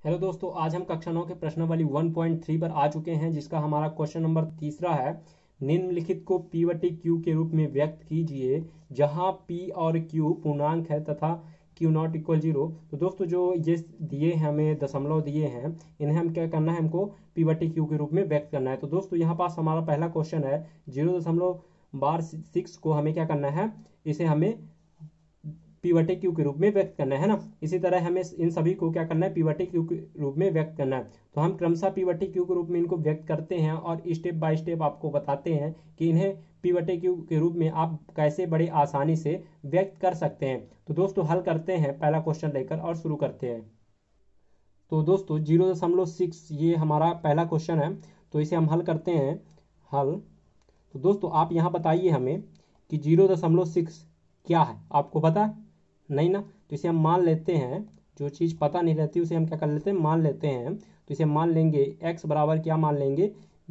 Hello दोस्तों, आज हम कक्षा 9 के प्रश्नावली 1.3 पर आ चुके हैं, जिसका हमारा क्वेश्चन नंबर तीसरा है। निम्नलिखित को P व T Q के रूप में व्यक्त कीजिए, जहां P और Q पूर्णांक है तथा Q नॉट इक्वल 0। तो दोस्तों, जो ये दिए हैं, हमें दशमलव दिए हैं, इन्हें हम क्या करना है, हमको P व T Q के रूप में व्यक्त करना है। तो दोस्तों, यहाँ पास हमारा पहला क्वेश्चन है 0.6 को हमें क्या करना है, इसे हमें पी बटे क्यू के रूप में व्यक्त करना है ना। इसी तरह हमें इन सभी को क्या करना है, पी बटे क्यू के रूप में व्यक्त करना है। तो हम क्रमशः पी बटे क्यू के रूप में इनको व्यक्त करते हैं और स्टेप बाय स्टेप आपको बताते हैं कि इन्हें पी बटे क्यू के रूप में आप कैसे बड़े आसानी से व्यक्त कर सकते हैं। तो दोस्तों, हल करते हैं पहला क्वेश्चन लेकर और शुरू करते हैं। तो दोस्तों, 0.6 ये हमारा पहला क्वेश्चन है, तो इसे हम हल करते हैं। हल। तो दोस्तों, आप यहाँ बताइए हमें कि 0.6 क्या है, आपको पता है? नहीं ना। तो इसे हम मान लेते हैं, जो चीज़ पता नहीं रहती उसे हम क्या कर लेते हैं, मान लेते हैं। तो इसे हम मान लेंगे x बराबर क्या मान लेंगे,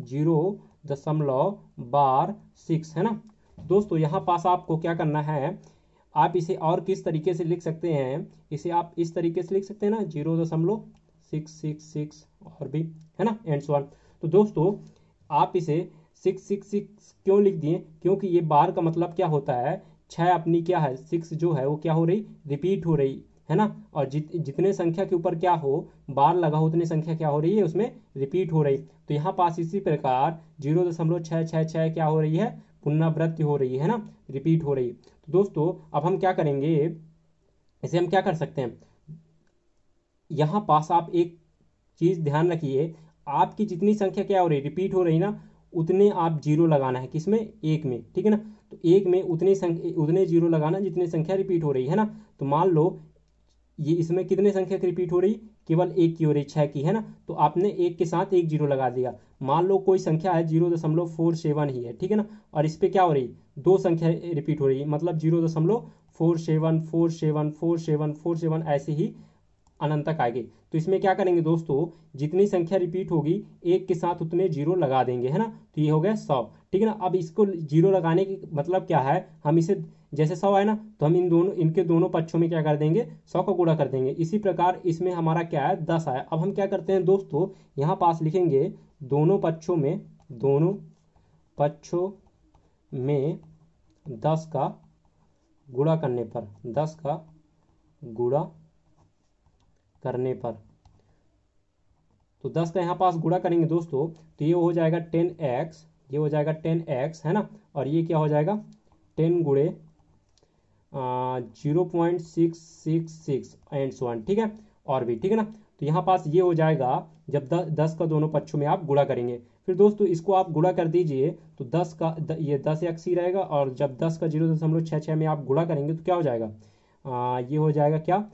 0.6 है ना। दोस्तों, यहाँ पास आपको क्या करना है, आप इसे और किस तरीके से लिख सकते हैं, इसे आप इस तरीके से लिख सकते हैं ना, 0.666 और भी, है ना, एंड सो ऑन। तो दोस्तों, आप इसे 666 क्यों लिख दिए, क्योंकि ये बार का मतलब क्या होता है, 6 अपनी क्या है, 6 जो है वो क्या हो रही, रिपीट हो रही है ना। और जितने संख्या के ऊपर क्या हो, बार लगा हो, उतनी संख्या क्या हो रही है, उसमें रिपीट हो रही। तो यहाँ पास इसी प्रकार 0.666 क्या हो रही है, पुनरावृत्ति हो रही है ना, रिपीट हो रही। तो दोस्तों, अब हम क्या करेंगे, इसे हम क्या कर सकते हैं, यहाँ पास आप एक चीज ध्यान रखिए, आपकी जितनी संख्या क्या हो रही, रिपीट हो रही ना, उतने आप जीरो लगाना है, किसमें, एक में, ठीक है ना। तो एक में उतने जीरो लगाना जितनी संख्या रिपीट हो रही है ना। तो मान लो ये इसमें कितने संख्या की रिपीट हो रही, केवल एक की हो रही, 6 की, है ना। तो आपने एक के साथ एक जीरो लगा दिया। मान लो कोई संख्या है 0.47 ही है, ठीक है ना, और इस पे क्या हो रही, दो संख्या रिपीट हो रही है, मतलब 0.47474747 ऐसे ही अनंत तक आएगी। तो इसमें क्या करेंगे दोस्तों, जितनी संख्या रिपीट होगी एक के साथ उतने जीरो लगा देंगे, है ना। तो ये हो गया 100, ठीक है ना। अब इसको जीरो लगाने की मतलब क्या है, हम इसे जैसे 100 है ना, तो हम इनके दोनों पक्षों में क्या कर देंगे, 100 का गुणा कर देंगे। इसी प्रकार इसमें हमारा क्या है, 10 आया। अब हम क्या करते हैं दोस्तों, यहाँ पास लिखेंगे दोनों पक्षों में 10 का गुणा करने पर, 10 का गुणा करने पर, तो 10 का यहाँ पास गुणा करेंगे दोस्तों, तो ये हो जाएगा 10x, ये हो जाएगा 10x, है ना। और ये क्या हो जाएगा, 10 गुणे 0.666 एंड सो ऑन, ठीक है, और भी, ठीक है ना। तो यहाँ पास ये हो जाएगा जब 10 का दोनों पक्षों में आप गुणा करेंगे। फिर दोस्तों, इसको आप गुणा कर दीजिए, तो 10 का ये 10x ही रहेगा, और जब 10 का 0.66 में आप गुणा करेंगे तो क्या हो जाएगा, ये हो जाएगा क्या,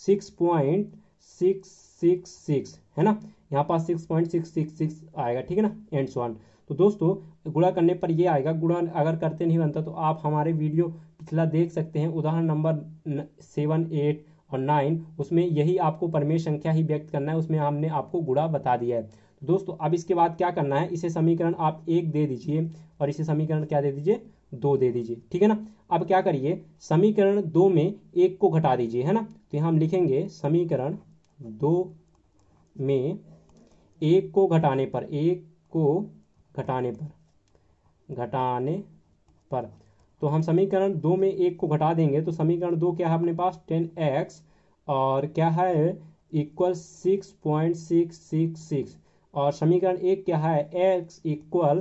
6.666, है ना। यहाँ पास 6.666 आएगा, ठीक है ना, एंड सो ऑन। तो दोस्तों, गुणा करने पर ये आएगा। गुणा अगर करते नहीं बनता तो आप हमारे वीडियो पिछला देख सकते हैं, उदाहरण नंबर 7, 8 और 9, उसमें यही आपको परमेय संख्या ही व्यक्त करना है, उसमें हमने आपको गुणा बता दिया है। तो दोस्तों, अब इसके बाद क्या करना है, इसे समीकरण आप 1 दे दीजिए और इसे समीकरण क्या दे दीजिए, 2 दे दीजिए, ठीक है ना। अब क्या करिए, समीकरण 2 में 1 को घटा दीजिए, है ना। तो यहाँ हम लिखेंगे समीकरण 2 में 1 को घटाने पर, 1 को घटाने पर, तो हम समीकरण 2 में 1 को घटा देंगे, तो समीकरण 2 क्या है अपने पास, 10x, और क्या है, इक्वल 6.666, और समीकरण 1 क्या है, x equal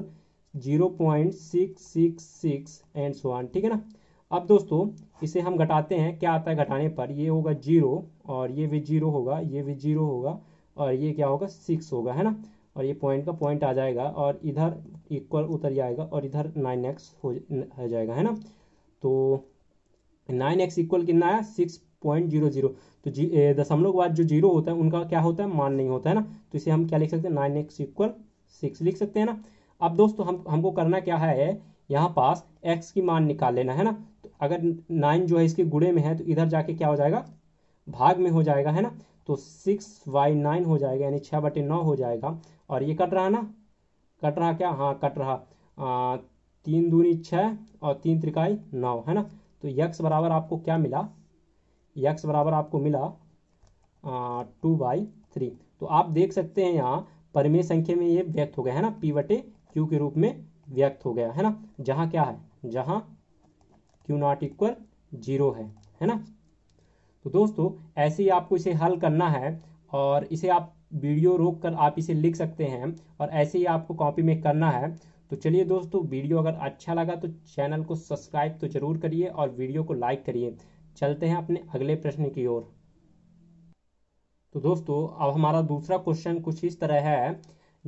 0.666 and so on, ठीक है ना। अब दोस्तों, इसे हम घटाते हैं, क्या आता है घटाने पर, ये होगा 0, और ये भी 0 होगा, ये भी 0 होगा, और ये क्या होगा, 6 होगा, है ना। और ये पॉइंट का पॉइंट आ जाएगा, और इधर इक्वल उतर जाएगा, और इधर 9x हो जाएगा, है ना। तो 9x इक्वल कितना है, 6.00। तो दशमलव के बाद जो जीरो होता है उनका क्या होता है, मान नहीं होता है ना। तो इसे हम क्या लिख सकते हैं, 9x इक्वल 6 लिख सकते हैं ना। अब दोस्तों, हमको करना क्या है, यहाँ पास x की मान निकाल लेना है ना। तो अगर 9 जो है इसके गुणे में है, तो इधर जाके क्या हो जाएगा, भाग में हो जाएगा, है ना। तो 6/9 हो जाएगा, यानी 6/9 हो जाएगा। और ये कट रहा ना, कट रहा क्या, हाँ कट रहा, 3 दूनी 6 और 3 त्रिकाई 9, है ना। तो यक्स बराबर आपको क्या मिला, यक्स बराबर आपको मिला 2/3। तो आप देख सकते हैं यहाँ परिमेय संख्या में ये व्यक्त हो गया है ना, P बटे Q के रूप में व्यक्त हो गया है ना, जहाँ क्या है, जहाँ Q नॉट इक्वल 0 है ना। तो दोस्तों ऐसे ही आपको इसे हल करना है, और इसे आप वीडियो रोक कर आप इसे लिख सकते हैं, और ऐसे ही आपको कॉपी में करना है। तो चलिए दोस्तों, वीडियो अगर अच्छा लगा तो चैनल को सब्सक्राइब तो जरूर करिए और वीडियो को लाइक करिए। चलते हैं अपने अगले प्रश्न की ओर। तो दोस्तों अब हमारा दूसरा क्वेश्चन कुछ इस तरह है,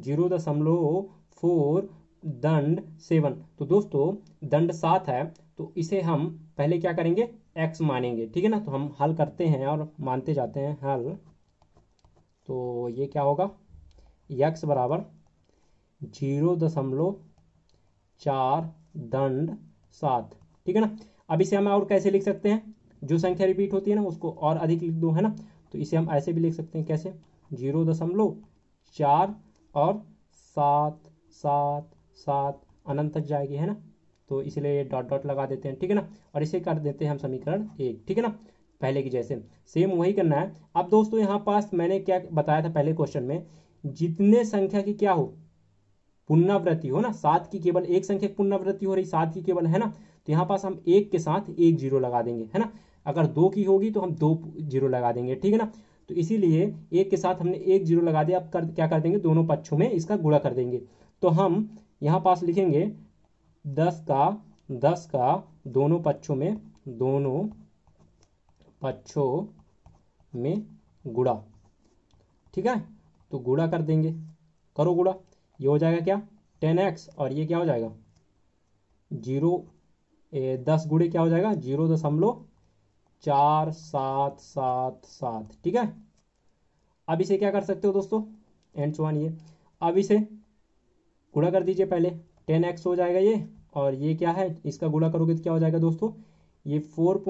0.4 दंड 7। तो दोस्तों दंड 7 है, तो इसे हम पहले क्या करेंगे, x मानेंगे, ठीक है ना। तो हम हल करते हैं और मानते जाते हैं हल। तो ये क्या होगा, x बराबर 0.4 दंड 7, ठीक है ना। अब इसे हम और कैसे लिख सकते हैं, जो संख्या रिपीट होती है ना उसको और अधिक लिख दो, है ना। तो इसे हम ऐसे भी लिख सकते हैं, कैसे, 0.4 और 7 7 7 अनंत तक जाएगी, है ना। तो इसलिए डॉट डॉट लगा देते हैं, ठीक है ना। और इसे कर देते हैं हम समीकरण 1, ठीक है ना, पहले की जैसे सेम वही करना है। अब दोस्तों यहाँ पास मैंने क्या बताया था पहले क्वेश्चन में, जितने संख्या की क्या हो, पुनरावृत्ति हो ना, 7 की केवल एक संख्या की पुनरावृत्ति हो रही, 7 की केवल, है ना। तो यहाँ पास हम एक के साथ एक जीरो लगा देंगे, है ना। अगर 2 की होगी तो हम 2 जीरो लगा देंगे, ठीक है ना। तो इसीलिए एक के साथ हमने एक जीरो लगा दिया। अब क्या कर देंगे, दोनों पक्षों में इसका गुणा कर देंगे। तो हम यहाँ पास लिखेंगे 10 का दोनों पक्षों में गुणा, ठीक है। तो गुणा कर देंगे, करो गुणा, ये हो जाएगा क्या, 10x, और ये क्या हो जाएगा 10 गुणे क्या हो जाएगा 0.4777, ठीक है। अब इसे क्या कर सकते हो दोस्तों, एंड सो ऑन, ये अब इसे गुणा कर दीजिए, पहले 10x हो जाएगा ये, और ये क्या है, इसका गुणा करोगे तो क्या हो जाएगा दोस्तों, ये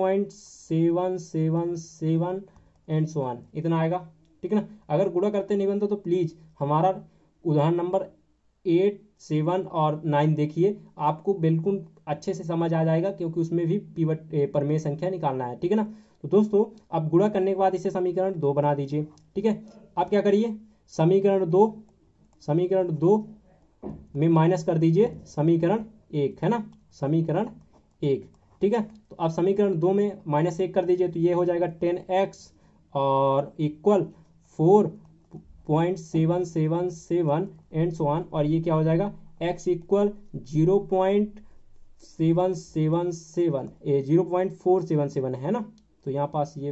4.777 एंड सो ऑन, इतना आएगा, ठीक है ना। अगर गुणा करते नहीं बनता तो प्लीज़ हमारा उदाहरण नंबर 8 7 और 9 देखिए, आपको बिल्कुल अच्छे से समझ आ जाएगा, क्योंकि उसमें भी पिवट परिमेय संख्या निकालना है, ठीक है ना। तो दोस्तों अब गुणा करने के बाद इसे समीकरण 2 बना दीजिए, ठीक है। अब क्या करिए, समीकरण 2 में माइनस कर दीजिए समीकरण 1, है ना, समीकरण 1, ठीक है। तो अब समीकरण 2 में -1 कर दीजिए, तो ये हो जाएगा 10x और इक्वल 4.777 एंड सो ऑन, और ये क्या हो जाएगा x इक्वल 0.477 है ना। तो यहाँ पास ये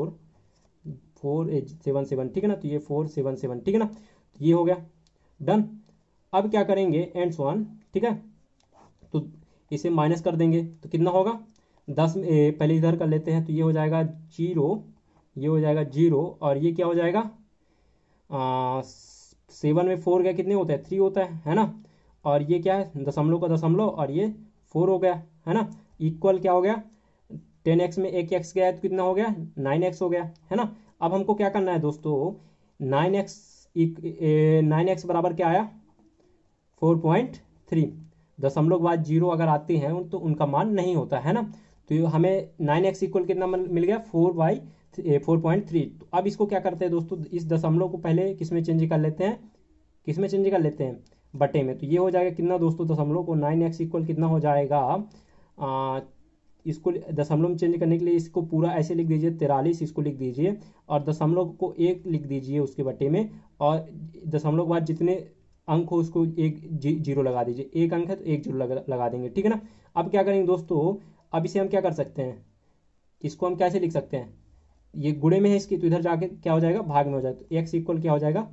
477, ठीक है ना। तो ये 477, ठीक है ना। तो ये हो गया डन। अब क्या करेंगे, एंड सो ऑन, ठीक है। तो इसे माइनस कर देंगे तो कितना होगा, 10 पहले इधर कर लेते हैं, तो ये हो जाएगा 0, ये हो जाएगा 0, और ये क्या हो जाएगा 7 में 4 गया, कितने होता है 3 होता है ना। और ये क्या है, दशमलव का दशमलव, और ये 4 हो गया, है ना। इक्वल क्या हो गया, 10x में एक x गया है तो कितना हो गया 9x हो गया, है ना। अब हमको क्या करना है दोस्तों, 9x बराबर क्या आया 4.3, दशमलव के बाद 0 अगर आते हैं तो उनका मान नहीं होता है ना। तो हमें 9x इक्वल कितना मिल गया 4.3। तो अब इसको क्या करते हैं दोस्तों, इस दशमलव को पहले किस में चेंज कर लेते हैं, बटे में। तो ये हो जाएगा कितना दोस्तों, दशमलव को 9x इक्वल कितना हो जाएगा, इसको दशमलव में चेंज करने के लिए इसको पूरा ऐसे लिख दीजिए 43, इसको लिख दीजिए, और दशमलव को 1 लिख दीजिए उसके बटे में, और दशमलव के बाद जितने अंक हो उसको एक जीरो लगा दीजिए, एक अंक है तो एक जीरो लगा देंगे, ठीक है ना। अब क्या करेंगे दोस्तों, अब इसे हम क्या कर सकते हैं, इसको हम कैसे लिख सकते हैं, ये गुणे में है इसकी, तो इधर जाके क्या हो जाएगा भाग में हो जाएगा। तो x इक्वल क्या हो जाएगा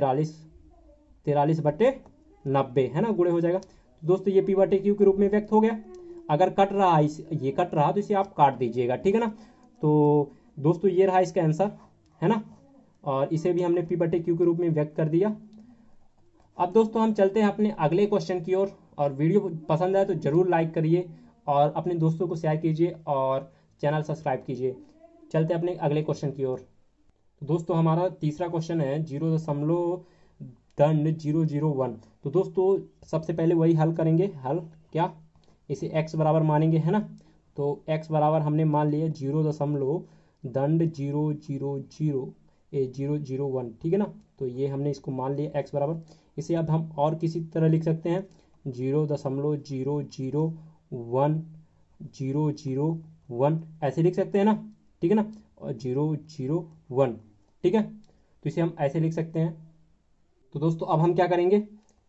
43 बटे 90, है ना, गुणे हो जाएगा। तो दोस्तों ये p बटे q के रूप में व्यक्त हो गया। अगर कट रहा है ये कट रहा तो इसे आप काट दीजिएगा, ठीक है ना। तो दोस्तों ये रहा इसका आंसर, है ना, और इसे भी हमने p बटे q के रूप में व्यक्त कर दिया। अब दोस्तों हम चलते हैं अपने अगले क्वेश्चन की ओर, और वीडियो पसंद आए तो जरूर लाइक करिए और अपने दोस्तों को शेयर कीजिए और चैनल सब्सक्राइब कीजिए। चलते हैं अपने अगले क्वेश्चन की ओर। तो दोस्तों हमारा तीसरा क्वेश्चन है 0.001। तो दोस्तों सबसे पहले वही हल करेंगे, हल क्या, इसे x बराबर मानेंगे, है ना। तो x बराबर हमने मान लिया 0.000, 001, ठीक है ना। तो ये हमने इसको मान लिया x बराबर। इसे अब हम और किसी तरह लिख सकते हैं 0.001 ऐसे लिख सकते हैं ना, ठीक है ना, और 001, ठीक है। तो इसे हम ऐसे लिख सकते हैं। तो दोस्तों अब हम क्या करेंगे,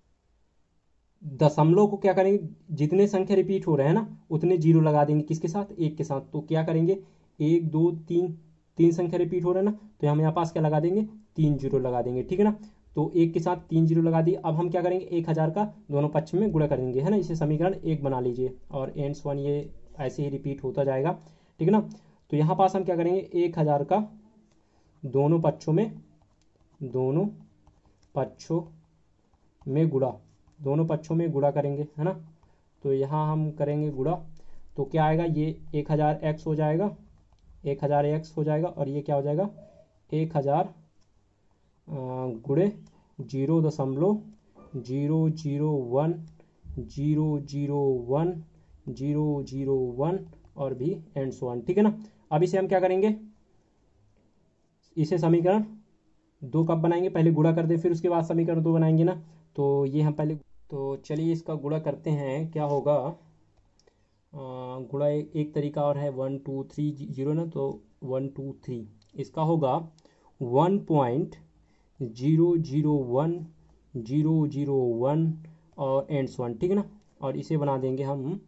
दशमलव को क्या करेंगे, जितने संख्या रिपीट हो रहे हैं ना उतने जीरो लगा देंगे, किसके साथ, एक के साथ। तो क्या करेंगे, 1 2 3, 3 संख्या रिपीट हो रहे हैं ना, तो हम यहाँ पास क्या लगा देंगे, 3 जीरो लगा देंगे, ठीक है ना। तो एक के साथ 3 जीरो लगा दिए। अब हम क्या करेंगे, 1000 का दोनों पक्ष में गुणा करेंगे, है ना। इसे समीकरण 1 बना लीजिए और एंड्स वन ये ऐसे ही रिपीट होता जाएगा, ठीक है ना। तो यहाँ पास हम क्या करेंगे, 1000 का दोनों पक्षों में गुणा, दोनों पक्षों में गुणा करेंगे, है ना। तो यहाँ हम करेंगे गुणा, तो क्या आएगा, ये 1000x हो जाएगा, 1000x हो जाएगा, और ये क्या हो जाएगा, 1000 गुणे 0.001 और भी एंड सो ऑन, ठीक है ना। अब इसे हम क्या करेंगे, इसे समीकरण 2 कब बनाएंगे, पहले गुणा कर दे फिर उसके बाद समीकरण 2 बनाएंगे ना। तो ये हम पहले, तो चलिए इसका गुणा करते हैं, क्या होगा, गुणा एक तरीका और है 1 2 3 0 ना, तो 1 2 3 इसका होगा 1.001 और एंड्स वन, ठीक है ना। और इसे बना देंगे हम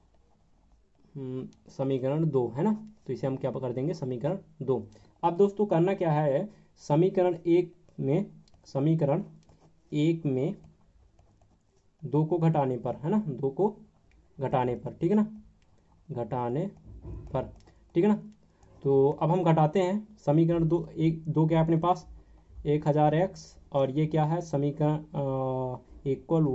समीकरण 2, है ना। तो इसे हम क्या कर देंगे, समीकरण 2। अब दोस्तों करना क्या है, समीकरण एक में 2 को घटाने पर, है ना, 2 को घटाने पर, ठीक है ना, घटाने पर, ठीक है ना। तो अब हम घटाते हैं समीकरण 2, दो क्या है अपने पास, 1000x, और ये क्या है समीकरण इक्वल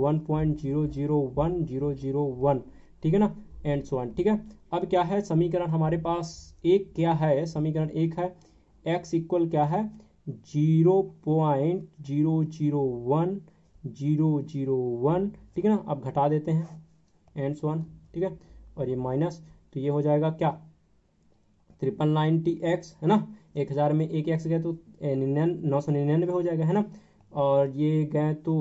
1.001, ठीक है ना, एंड सो ऑन, ठीक है। अब क्या है समीकरण हमारे पास एक, क्या है समीकरण एक है, x इक्वल क्या है 0.001, ठीक है ना। अब घटा देते हैं एंड सो ऑन, ठीक है, और ये माइनस, तो ये हो जाएगा क्या 990x, है ना। 1000 में एक एक्स गए तो 999 हो जाएगा, है ना। और ये गए तो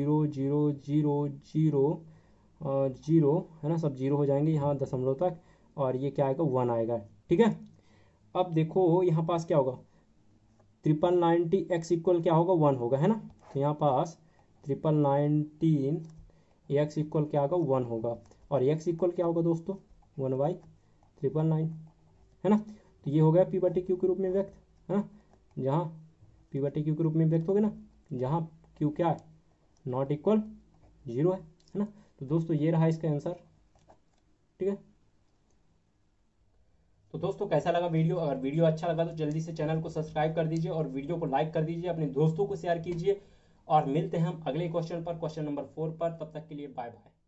0.000 और 0, है ना, सब 0 हो जाएंगे यहाँ दशमलव तक, और ये क्या आएगा 1 आएगा, ठीक है। अब देखो यहाँ पास क्या होगा, 990x इक्वल क्या होगा 1 होगा, है ना। तो यहाँ पास 990x इक्वल क्या होगा 1 होगा, और x इक्वल क्या होगा दोस्तों 1/999, है ना। तो ये हो गया p/q के रूप में व्यक्त, है ना, जहाँ p/q के रूप में व्यक्त हो गया ना, जहाँ q क्या है नॉट इक्वल 0 है ना। तो दोस्तों ये रहा इसका आंसर, ठीक है। तो दोस्तों कैसा लगा वीडियो, अगर वीडियो अच्छा लगा तो जल्दी से चैनल को सब्सक्राइब कर दीजिए और वीडियो को लाइक कर दीजिए, अपने दोस्तों को शेयर कीजिए, और मिलते हैं हम अगले क्वेश्चन पर, क्वेश्चन नंबर 4 पर। तब तक के लिए बाय बाय।